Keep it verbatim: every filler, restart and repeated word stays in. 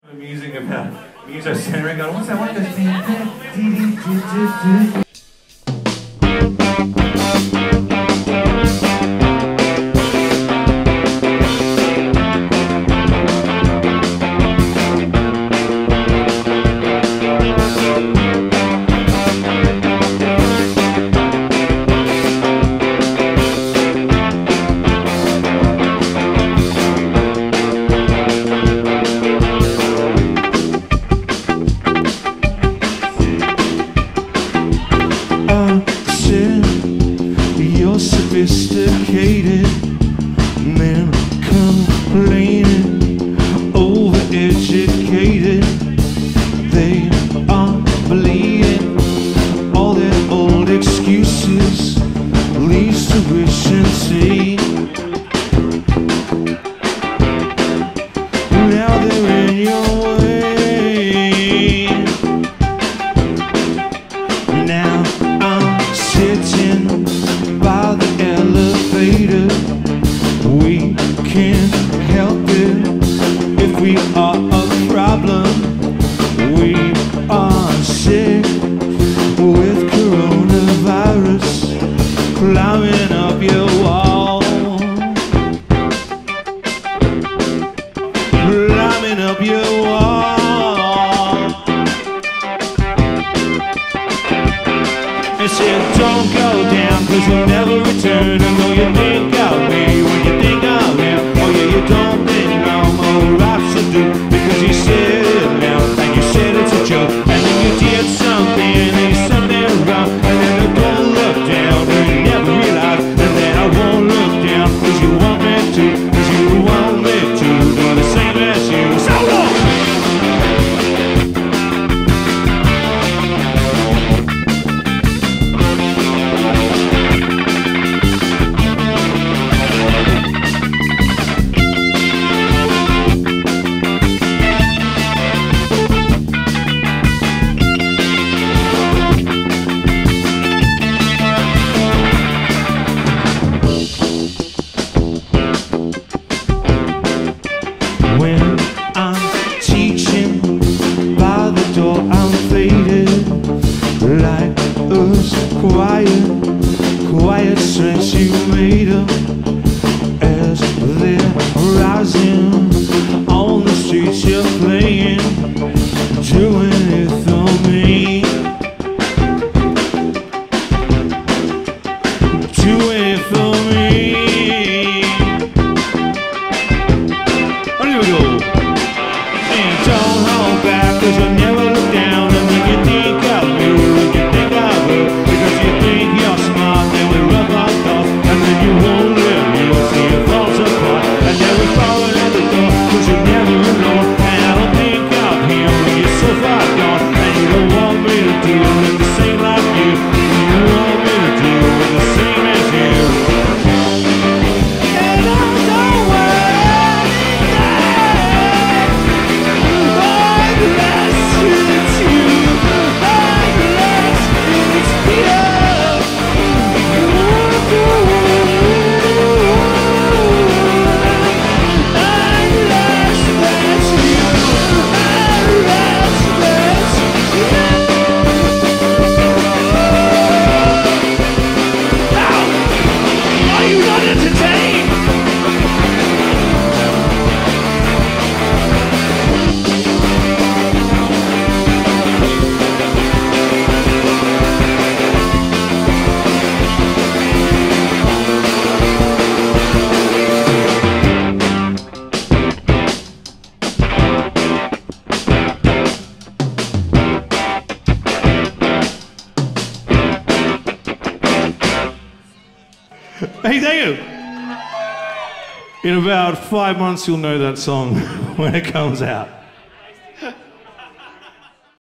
Music about music centering going, what's that one goes? Sophisticated men complaining, overeducated. They are believing all their old excuses, least sufficiency. Now they're in your way. Now I'm sitting by the elevator. We can't help it if we are a problem. We are sick with coronavirus climbing up your wall, climbing up your wall. It said don't go down, cause we'll never return. I know you think of me when you think of him. Oh yeah, you don't think no more raps to do, because you said it now, and you said it's a joke. And then you did something, and then you said that wrong. And then I don't look down, and you never realize. And then I won't look down, cause you want me to, cause you want me to do the same as you. So long! When I'm teaching by the door, I'm faded like us, quiet, quiet strengths you made up as they're rising on the streets. You're playing, doing it for me, doing it for me. Here we go. And don't hold back, cause you'll never look down. And when you think of me, when you think of her, because you think you're smart, then we rub our thoughts. And then you won't live, you'll see it falls apart. And then we fall at the door, cause you're never alone. And I don't think of him when you're so far gone. And you don't want me to do it the same like you. You want me to do it the same as you. And I don't worry. Hey, thank you. In about five months, you'll know that song when it comes out.